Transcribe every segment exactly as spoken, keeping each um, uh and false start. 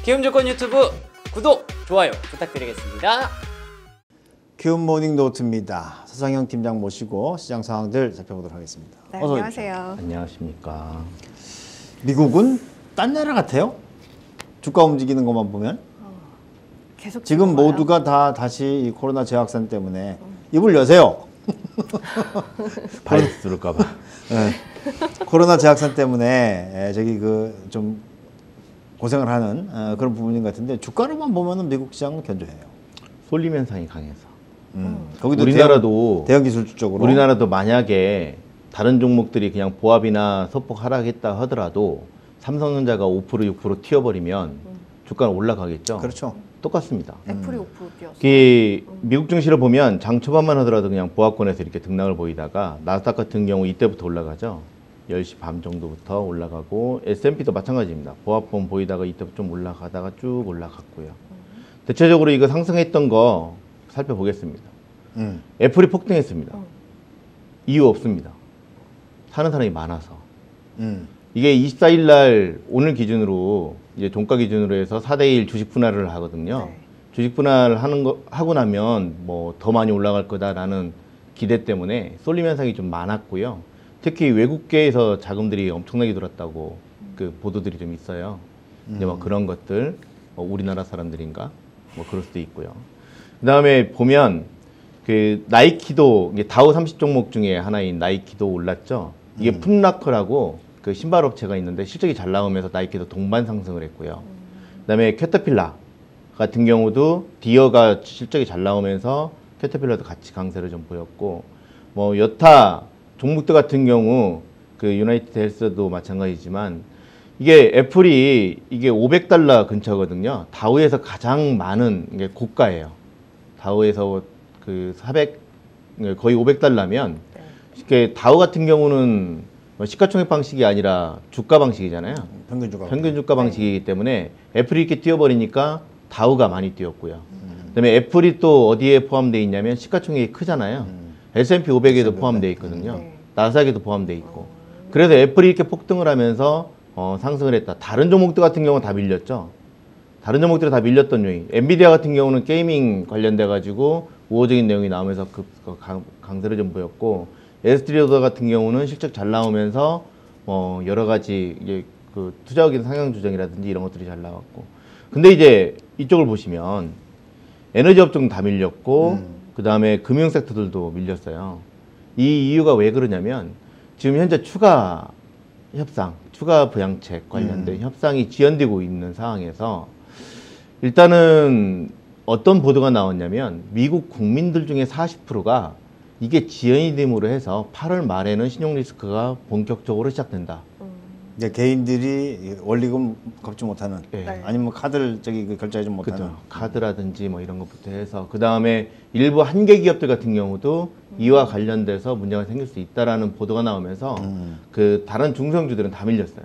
키움증권 유튜브 구독, 좋아요 부탁드리겠습니다. 키움 모닝 노트입니다. 서상영 팀장 모시고 시장 상황들 살펴보도록 하겠습니다. 네, 어서 안녕하세요. 안녕하십니까. 미국은 딴 나라 같아요. 주가 움직이는 것만 보면. 어, 계속 지금 찍어봐요. 모두가 다 다시 이 코로나 재확산 때문에 입을 여세요. 바이러스 들을까봐. 네. 코로나 재확산 때문에 저기 그 좀 고생을 하는 그런 부분인 것 같은데 주가로만 보면은 미국 시장은 견조해요. 쏠림 현상이 강해서. 음. 거기도 우리나라도 대형, 대형 기술 쪽으로. 우리나라도 만약에 다른 종목들이 그냥 보합이나 소폭 하락했다 하더라도 삼성전자가 오 퍼센트 육 퍼센트 튀어버리면 음. 주가는 올라가겠죠. 그렇죠. 똑같습니다. 애플이 오 퍼센트 뛰었어요. 그 미국 증시를 보면 장 초반만 하더라도 그냥 보합권에서 이렇게 등락을 보이다가 나스닥 같은 경우 이때부터 올라가죠. 열 시 반 정도부터 올라가고 에스 앤 피도 마찬가지입니다. 보합권 보이다가 이때부터 좀 올라가다가 쭉 올라갔고요. 대체적으로 이거 상승했던 거 살펴보겠습니다. 음. 애플이 폭등했습니다. 음. 이유 없습니다. 사는 사람이 많아서. 음. 이게 이십사 일 날 오늘 기준으로 이제 종가 기준으로 해서 사 대 일 주식 분할을 하거든요. 네. 주식 분할 하는 거 하고 나면 뭐 더 많이 올라갈 거다라는 기대 때문에 쏠림 현상이 좀 많았고요. 특히 외국계에서 자금들이 엄청나게 들었다고 그 보도들이 좀 있어요. 이제 뭐 그런 것들 뭐 우리나라 사람들인가 뭐 그럴 수도 있고요. 그다음에 보면 그 나이키도 이게 다우 삼십 종목 중에 하나인 나이키도 올랐죠. 이게 음. 풋라커라고 그 신발 업체가 있는데 실적이 잘 나오면서 나이키도 동반 상승을 했고요. 그다음에 캐터필라 같은 경우도 디어가 실적이 잘 나오면서 캐터필라도 같이 강세를 좀 보였고, 뭐 여타 종목들 같은 경우 그 유나이티드 헬스도 마찬가지지만 이게 애플이 이게 오백 달러 근처거든요. 다우에서 가장 많은 게 고가예요. 다우에서 그 사백 거의 오백 달러면 네. 이게 다우 같은 경우는 시가총액 방식이 아니라 주가 방식이잖아요. 평균 주가. 평균 주가 방식이기 때문에 애플이 이렇게 뛰어버리니까 다우가 많이 뛰었고요. 음. 그다음에 애플이 또 어디에 포함되어 있냐면 시가총액이 크잖아요. 음. 에스 앤 피 오백에도 에스 앤 피 포함되어 오백. 있거든요. 네. 나스닥에도 포함되어 있고. 그래서 애플이 이렇게 폭등을 하면서 어, 상승을 했다. 다른 종목들 같은 경우는 다 밀렸죠. 다른 종목들이 다 밀렸던 요인. 엔비디아 같은 경우는 게이밍 관련돼 가지고 우호적인 내용이 나오면서 급 강, 강세를 좀 보였고, 에스트리오더 같은 경우는 실적 잘 나오면서 어, 여러 가지 이게 그 투자적인 상향 조정이라든지 이런 것들이 잘 나왔고. 근데 이제 이쪽을 보시면 에너지 업종은 다 밀렸고, 음. 그 다음에 금융 섹터들도 밀렸어요. 이 이유가 왜 그러냐면 지금 현재 추가 협상, 추가 부양책 관련된 음. 협상이 지연되고 있는 상황에서 일단은 어떤 보도가 나왔냐면 미국 국민들 중에 사십 퍼센트가 이게 지연이 됨으로 해서 팔월 말에는 신용 리스크가 본격적으로 시작된다. 음. 이제 개인들이 원리금 갚지 못하는, 네. 네. 아니면 카드를 저기 그 결제하지 못하는. 그죠. 카드라든지 뭐 이런 것부터 해서 그 다음에 일부 한계 기업들 같은 경우도 이와 관련돼서 문제가 생길 수 있다라는 보도가 나오면서 음. 그 다른 중소형주들은 다 밀렸어요.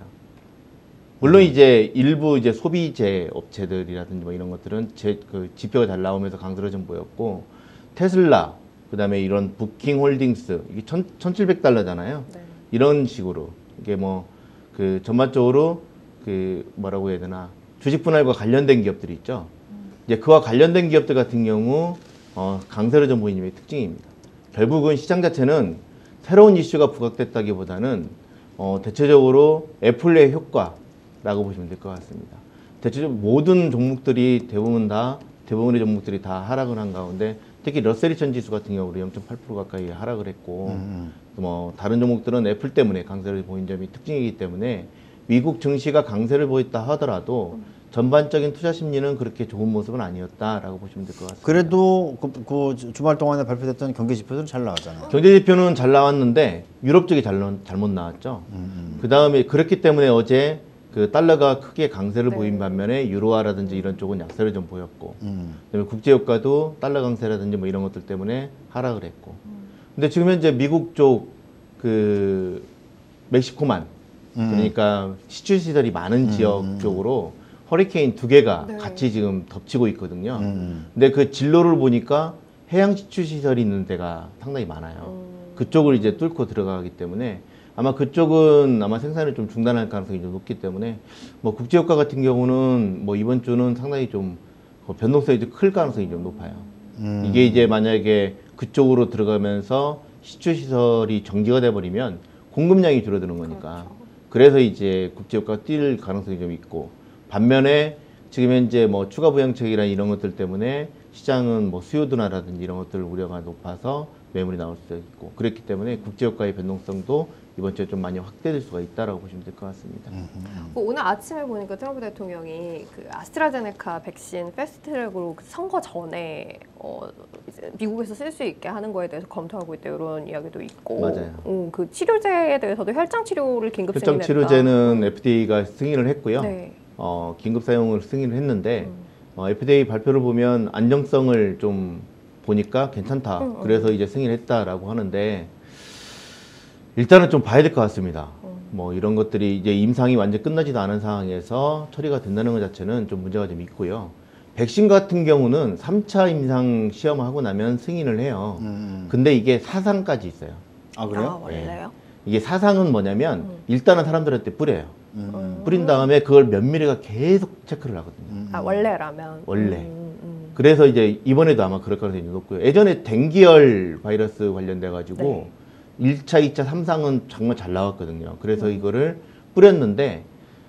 물론 이제 일부 이제 소비재 업체들이라든지 뭐 이런 것들은 제 그 지표가 잘 나오면서 강세를 좀 보였고, 테슬라, 그 다음에 이런 부킹홀딩스 이게 천, 천칠백 달러잖아요. 네. 이런 식으로 이게 뭐 그 전반적으로 그 뭐라고 해야 되나 주식 분할과 관련된 기업들이 있죠. 이제 그와 관련된 기업들 같은 경우 어, 강세를 좀 보이는 게 특징입니다. 결국은 시장 자체는 새로운 이슈가 부각됐다기보다는 어, 대체적으로 애플의 효과라고 보시면 될 것 같습니다. 대체적으로 모든 종목들이 대부분 다 대부분의 종목들이 다 하락을 한 가운데 특히 러셀 이천 지수 같은 경우로 영 점 팔 퍼센트 가까이 하락을 했고, 음. 뭐 다른 종목들은 애플 때문에 강세를 보인 점이 특징이기 때문에 미국 증시가 강세를 보였다 하더라도 전반적인 투자 심리는 그렇게 좋은 모습은 아니었다라고 보시면 될 것 같습니다. 그래도 그, 그 주말 동안에 발표됐던 경기 지표들은 잘 나왔잖아요. 경제 지표는 잘 나왔는데 유럽 쪽이 잘, 잘못 나왔죠. 음. 그 다음에 그렇기 때문에 어제 그 달러가 크게 강세를 네. 보인 반면에 유로화라든지 이런 쪽은 약세를 좀 보였고, 음. 그다음에 국제유가도 달러 강세라든지 뭐 이런 것들 때문에 하락을 했고. 근데 지금 현재 미국 쪽 그 멕시코만 음. 그러니까 시추 시설이 많은 음. 지역 쪽으로 허리케인 두 개가 네. 같이 지금 덮치고 있거든요. 음. 근데 그 진로를 보니까 해양 시추 시설이 있는 데가 상당히 많아요. 음. 그쪽을 이제 뚫고 들어가기 때문에 아마 그쪽은 아마 생산을 좀 중단할 가능성이 좀 높기 때문에 뭐 국제유가 같은 경우는 뭐 이번 주는 상당히 좀 변동성이 좀 클 가능성이 좀 높아요. 음. 이게 이제 만약에 그쪽으로 들어가면서 시추 시설이 정지가 돼 버리면 공급량이 줄어드는 거니까. 그렇죠. 그래서 이제 국제유가가 뛸 가능성이 좀 있고, 반면에 지금 현재 뭐 추가 부양책이나 이런 것들 때문에 시장은 뭐 수요 둔화라든지 이런 것들 우려가 높아서 매물이 나올 수도 있고, 그렇기 때문에 국제유가의 변동성도 이번 주에 좀 많이 확대될 수가 있다라고 보시면 될 것 같습니다. 뭐 오늘 아침에 보니까 트럼프 대통령이 그 아스트라제네카 백신 패스트트랙으로 그 선거 전에 어 이제 미국에서 쓸 수 있게 하는 거에 대해서 검토하고 있다 이런 이야기도 있고, 맞아요. 음, 그 치료제에 대해서도 혈장 치료를 긴급 혈장 승인했다. 치료제는 에프디에이가 승인을 했고요. 네. 어, 긴급 사용을 승인을 했는데 음. 어, 에프디에이 발표를 보면 안정성을 좀 보니까 괜찮다. 음, 음. 그래서 이제 승인했다라고 하는데, 일단은 좀 봐야 될 것 같습니다. 음. 뭐 이런 것들이 이제 임상이 완전 끝나지도 않은 상황에서 처리가 된다는 것 자체는 좀 문제가 좀 있고요. 백신 같은 경우는 삼 차 임상 시험을 하고 나면 승인을 해요. 음. 근데 이게 사상까지 있어요. 아 아, 그래요? 원래요? 이게 사상은 뭐냐면 음. 일단은 사람들한테 뿌려요. 음. 음. 뿌린 다음에 그걸 면밀히가 계속 체크를 하거든요. 음. 아, 원래라면. 원래. 음, 음. 그래서 이제 이번에도 아마 그럴 가능성이 높고요. 예전에 댕기열 바이러스 관련돼 가지고 네. 일 차, 이 차, 삼 상은 정말 잘 나왔거든요. 그래서 음. 이거를 뿌렸는데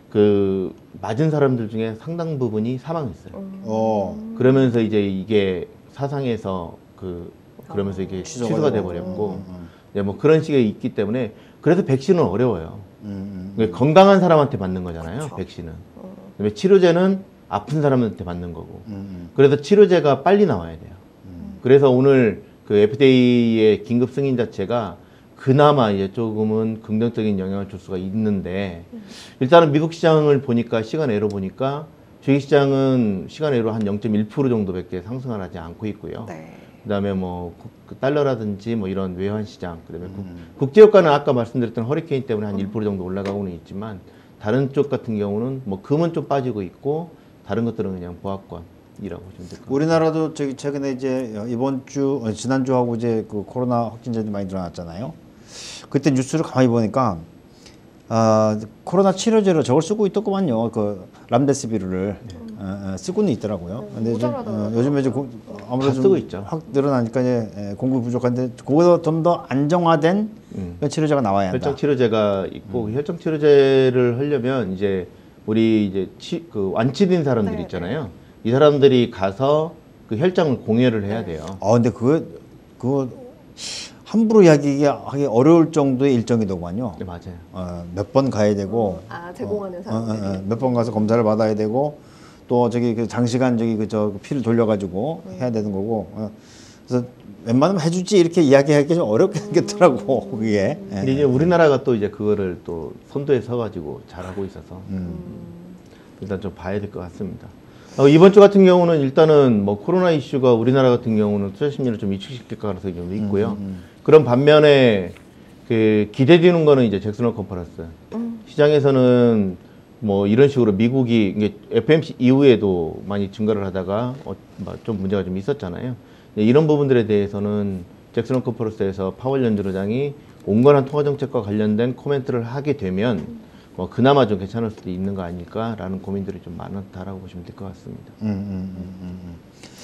그 맞은 사람들 중에 상당 부분이 사망했어요. 음. 어. 그러면서 이제 이게 사상에서 그 그러면서 이게 취소가 취소가 돼 되고. 버렸고, 음. 이제 뭐 그런 식의 있기 때문에 그래서 백신은 어려워요. 음. 그러니까 건강한 사람한테 맞는 거잖아요. 그쵸. 백신은. 음. 그다음에 치료제는 아픈 사람한테 맞는 거고. 음. 그래서 치료제가 빨리 나와야 돼요. 음. 그래서 오늘 그 에프디에이의 긴급 승인 자체가 그나마 이제 조금은 긍정적인 영향을 줄 수가 있는데, 일단은 미국 시장을 보니까 시간외로 보니까 주식 시장은 시간외로 한 영 점 일 퍼센트 정도밖에 상승을 하지 않고 있고요. 네. 그다음에 뭐 국- 그 달러라든지 뭐 이런 외환 시장, 그다음에 국- 음. 국제유가는 아까 말씀드렸던 허리케인 때문에 한 일 퍼센트 정도 올라가고는 있지만, 다른 쪽 같은 경우는 뭐 금은 좀 빠지고 있고 다른 것들은 그냥 보합권이라고 보시면 될 것 같아요. 우리나라도 저기 최근에 이제 이번 주 어, 지난주하고 이제 그 코로나 확진자들이 많이 늘어났잖아요. 그때 뉴스를 가만히 보니까 아, 코로나 치료제로 저걸 쓰고 있더구만요. 그 람데시비르를 어, 어, 쓰고는 있더라고요. 음, 근데 좀, 어, 모자라더라고요. 요즘 이제 고, 아무래도 다 좀 쓰고 있죠. 확 늘어나니까 이제 에, 공급이 부족한데 그거보다 좀 더 안정화된 음. 그런 치료제가 나와야 한다. 혈장 치료제가 있고, 그 혈장 치료제를 하려면 이제 우리 이제 치, 그 완치된 사람들 네, 있잖아요. 이 사람들이 가서 그 혈장을 공여를 해야 돼요. 아 근데 그거 그거 함부로 이야기하기 어려울 정도의 일정이더구만요. 네, 맞아요. 어, 몇 번 가야 되고 아, 제공하는 어, 사람들이. 어, 어, 몇 번 가서 검사를 받아야 되고 또 저기 그 장시간 저기 그저 피를 돌려가지고 해야 되는 거고 어, 그래서 웬만하면 해주지 이렇게 이야기하기 좀 어렵게 생겼더라고 그게. 예. 근데 이제 우리나라가 또 이제 그거를 또 선두에 서가지고 잘하고 있어서 음. 일단 좀 봐야 될 것 같습니다. 어, 이번 주 같은 경우는 일단은 뭐 코로나 이슈가 우리나라 같은 경우는 투자 심리를 좀 위축시킬 가능성이 좀 있고요. 그런 반면에 그 기대되는 거는 이제 잭슨홀 컨퍼런스. 음. 시장에서는 뭐 이런 식으로 미국이 이게 에프오엠씨 이후에도 많이 증가를 하다가 어, 뭐좀 문제가 좀 있었잖아요. 이런 부분들에 대해서는 잭슨홀 컨퍼런스에서 파월 연준의장이 온건한 통화 정책과 관련된 코멘트를 하게 되면 뭐 그나마 좀 괜찮을 수도 있는 거 아닐까라는 고민들이 좀 많다라고 보시면 될 것 같습니다. 음, 음, 음, 음, 음.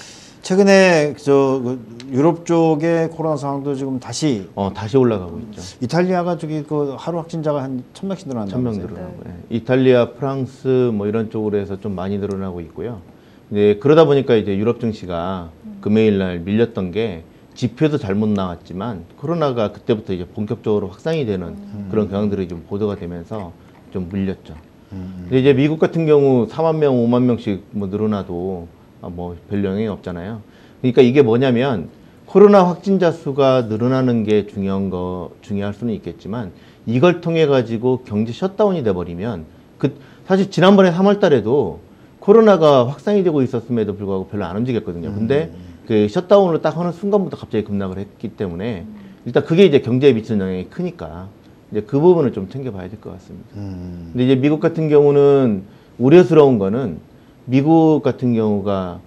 최근에 저 그 유럽 쪽의 코로나 상황도 지금 다시 어 다시 올라가고 있죠. 이탈리아가 저기 그 하루 확진자가 한 천 명씩 늘어난다고. 천 명 늘어나고 예. 이탈리아, 프랑스 뭐 이런 쪽으로 해서 좀 많이 늘어나고 있고요. 이제 그러다 보니까 이제 유럽 증시가 금요일 날 밀렸던 게 지표도 잘못 나왔지만 코로나가 그때부터 이제 본격적으로 확산이 되는 그런 경향들이 좀 보도가 되면서 좀 물렸죠. 근데 이제 미국 같은 경우 사만 명, 오만 명씩 뭐 늘어나도 아, 뭐 별 영향이 없잖아요. 그러니까 이게 뭐냐면 코로나 확진자 수가 늘어나는 게 중요한 거 중요할 수는 있겠지만 이걸 통해 가지고 경제 셧다운이 돼 버리면 그 사실 지난번에 삼월 달에도 코로나가 확산이 되고 있었음에도 불구하고 별로 안 움직였거든요. 근데 그 셧다운을 딱 하는 순간부터 갑자기 급락을 했기 때문에 일단 그게 이제 경제에 미치는 영향이 크니까 이제 그 부분을 좀 챙겨봐야 될 것 같습니다. 음. 근데 이제 미국 같은 경우는 우려스러운 거는 미국 같은 경우가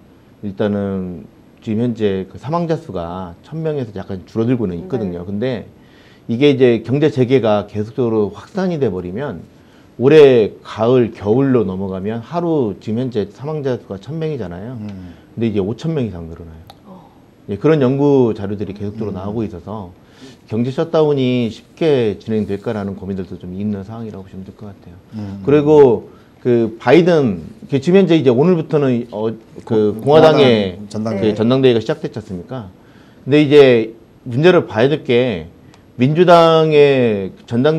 일단은 지금 현재 그 사망자 수가 천 명에서 약간 줄어들고는 있거든요. 네. 근데 이게 이제 경제 재개가 계속적으로 확산이 돼 버리면 올해 가을 겨울로 넘어가면 하루 지금 현재 사망자 수가 천 명이잖아요. 음. 근데 이제 오천 명 이상 늘어나요. 예, 그런 연구 자료들이 계속적으로 음. 나오고 있어서 경제 셔트다운이 쉽게 진행될까라는 고민들도 좀 있는 상황이라고 보시면 될 것 같아요. 음. 그리고 그 바이든 그 지금 현재 이제 오늘부터는 어 그 공화당의 전당대회. 그 전당대회가 시작됐지 않습니까? 근데 이제 문제를 봐야 될 게 민주당의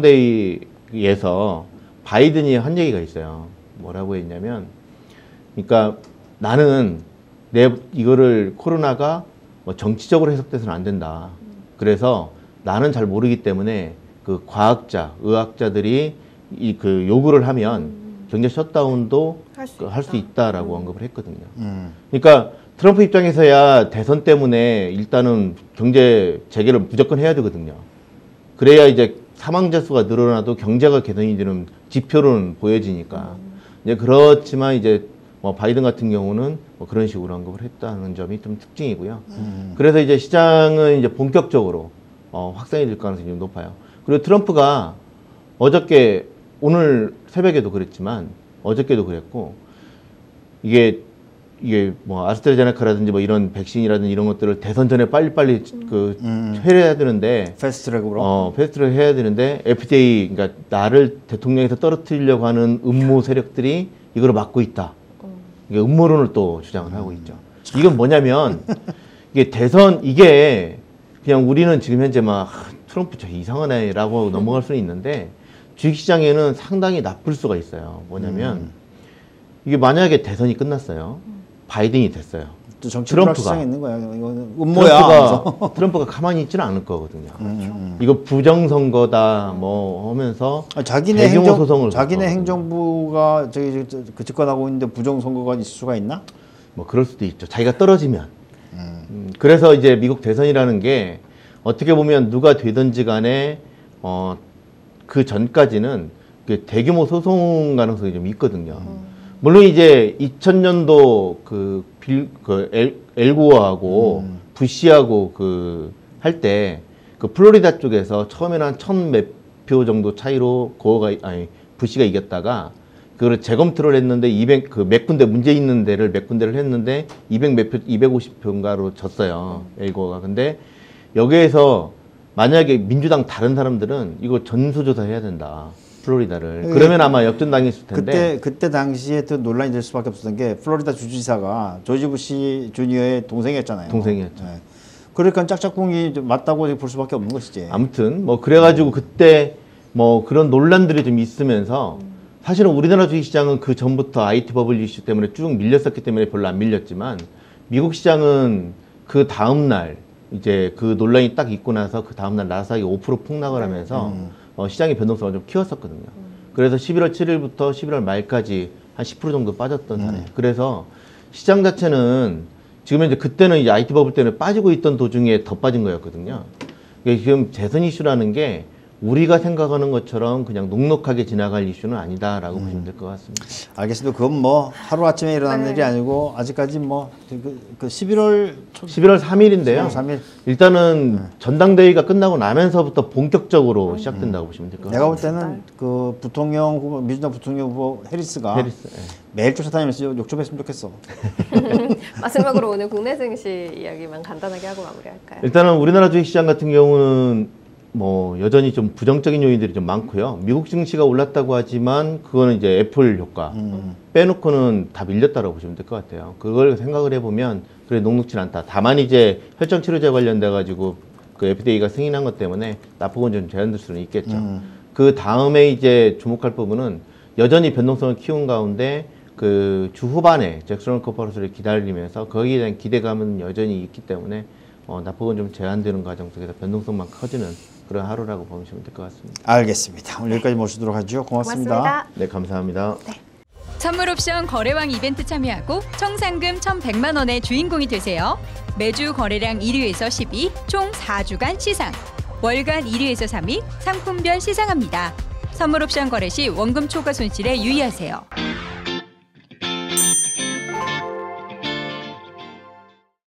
전당대회에서 바이든이 한 얘기가 있어요. 뭐라고 했냐면, 그러니까 나는 내 이거를 코로나가 뭐 정치적으로 해석돼서는 안 된다. 그래서 나는 잘 모르기 때문에 그 과학자, 의학자들이 이 그 요구를 하면 경제 셧다운도 할 수 할 수 있다라고 언급을 했거든요. 음. 그러니까 트럼프 입장에서야 대선 때문에 일단은 경제 재개를 무조건 해야 되거든요. 그래야 이제 사망자 수가 늘어나도 경제가 개선이 되는 지표로는 보여지니까. 이제 그렇지만 이제 뭐 바이든 같은 경우는 뭐 그런 식으로 언급을 했다는 점이 좀 특징이고요. 음. 그래서 이제 시장은 이제 본격적으로 어, 확산이 될 가능성이 좀 높아요. 그리고 트럼프가 어저께 오늘 새벽에도 그랬지만 어저께도 그랬고 이게 이게 뭐 아스트라제네카라든지 뭐 이런 백신이라든지 이런 것들을 대선 전에 빨리빨리 그 음. 해야 되는데 패스트트랙으로. 어 패스트트랙 해야 되는데 에프디에이 그러니까 나를 대통령에서 떨어뜨리려고 하는 음모 세력들이 이걸 막고 있다. 이게 음모론을 또 주장을 하고 있죠. 이건 뭐냐면 이게 대선 이게 그냥 우리는 지금 현재 막 트럼프 저 이상하네라고 넘어갈 수는 있는데 주식시장에는 상당히 나쁠 수가 있어요. 뭐냐면 음. 이게 만약에 대선이 끝났어요. 바이든이 됐어요. 또 정치 트럼프가. 불확실성이 있는 거야. 이거는 음모야. 트럼프가, 트럼프가 가만히 있지는 않을 거거든요. 음, 음. 이거 부정선거다 뭐 하면서 아, 자기네 대규모 행정 소송을 자기네 걸 행정부가 저기 저, 그 집권하고 있는데 부정 선거가 있을 수가 있나? 뭐 그럴 수도 있죠. 자기가 떨어지면. 음, 그래서 이제 미국 대선이라는 게 어떻게 보면 누가 되든지 간에 어, 그 전까지는 그 대규모 소송 가능성이 좀 있거든요. 물론 이제 이천 년도 그 빌, 그 엘, 엘고어하고 음. 부시하고 그 할 때 그 플로리다 쪽에서 처음에는 한 천 몇 표 정도 차이로 고어가 아니 부시가 이겼다가 그걸 재검토를 했는데 이백 그 몇 군데 문제 있는 데를 몇 군데를 했는데 이백 몇 표, 이백오십 표인가로 졌어요. 엘고어가. 근데 여기에서 만약에 민주당 다른 사람들은 이거 전수조사 해야 된다. 플로리다를. 그러면 아마 역전당했을 텐데. 그때 그때 당시에 또 논란이 될 수밖에 없었던 게 플로리다 주지사가 조지 부시 주니어의 동생이었잖아요. 동생이었죠. 네. 그러니까 짝짝꿍이 좀 맞다고 볼 수밖에 없는 것이지. 아무튼 뭐 그래가지고 그때 뭐 그런 논란들이 좀 있으면서 사실은 우리나라 주식시장은 그 전부터 아이티 버블 이슈 때문에 쭉 밀렸었기 때문에 별로 안 밀렸지만 미국 시장은 그 다음 날 이제 그 논란이 딱 있고 나서 그 다음 날 나스닥이 오 퍼센트 폭락을 하면서 음. 어, 시장의 변동성을 좀 키웠었거든요. 그래서 십일월 칠일부터 십일월 말까지 한 십 퍼센트 정도 빠졌던 사례. 음. 그래서 시장 자체는 지금 이제 그때는 이제 아이티 버블 때문에 빠지고 있던 도중에 더 빠진 거였거든요. 이게 지금 재선 이슈라는 게 우리가 생각하는 것처럼 그냥 녹록하게 지나갈 이슈는 아니다라고 음. 보시면 될 것 같습니다. 알겠습니다. 그건 뭐 하루 아침에 일어난 네. 일이 아니고 아직까지 뭐 그, 그 십일월 초 십일월 삼일인데요. 십일월 삼일. 일단은 전당대회가 끝나고 나면서부터 본격적으로 시작된다고 보시면 될 것 같습니다. 내가 볼 때는 그 부통령 후보 민주당 부통령 후보 해리스가 해리스, 예. 매일 쫓아다니면서 욕 좀 했으면 좋겠어. 마지막으로 오늘 국내 증시 이야기만 간단하게 하고 마무리할까요? 일단은 우리나라 주식시장 같은 경우는 뭐 여전히 좀 부정적인 요인들이 좀 많고요. 미국 증시가 올랐다고 하지만 그거는 이제 애플 효과 음. 빼놓고는 다 밀렸다고 보시면 될 것 같아요. 그걸 생각을 해보면 그래 녹록진 않다. 다만 이제 혈전 치료제 관련돼 가지고 그 에프디에이가 승인한 것 때문에 낙폭은 좀 제한될 수는 있겠죠. 음. 그 다음에 이제 주목할 부분은 여전히 변동성을 키운 가운데 그 주 후반에 잭슨 코퍼런스를 기다리면서 거기에 대한 기대감은 여전히 있기 때문에 어, 낙폭은 좀 제한되는 과정 속에서 변동성만 커지는 그런 하루라고 보시면 될 것 같습니다. 알겠습니다. 오늘 여기까지 모시도록 하죠. 고맙습니다. 고맙습니다. 네, 감사합니다. 선물옵션 거래왕 이벤트 참여하고 총 상금 천백만 원의 주인공이 되세요. 매주 거래량 일 위에서 십 위, 총 사 주간 시상. 월간 일 위에서 삼 위, 상품별 시상합니다. 선물옵션 거래 시 원금 초과 손실에 유의하세요.